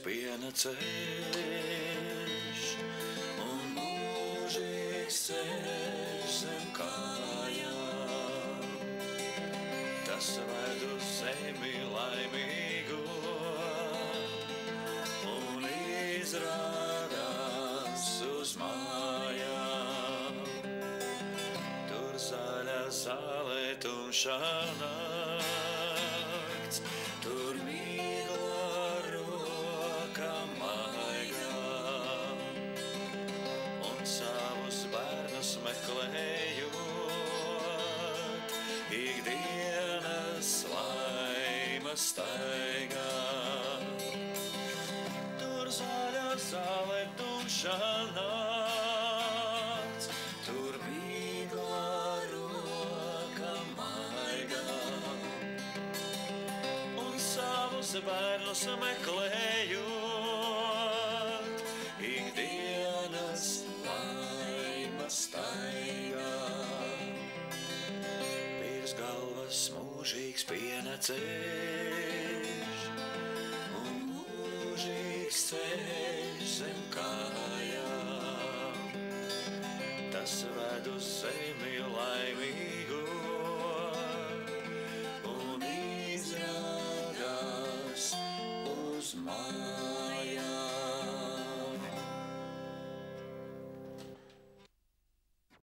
piena ceļš un mūžīgs ceļš zem kājām. Tas ved uz zemi laimīgu un izrādās uz mājām. Tur zaļa zāle, tumšā nakts, tur mīgla roka maigā. Un savus bērnus meklējot, ikdienas laima staigā. Tur zaļa zāle, tumšā nakts, tur mīgla roka maigā. Un savus bērnus meklējot, ikdienas laima staigā. Virs galvas mūžīgs piena ceļš un mūžīgs ceļš zem kājām. Tas ved uz zemi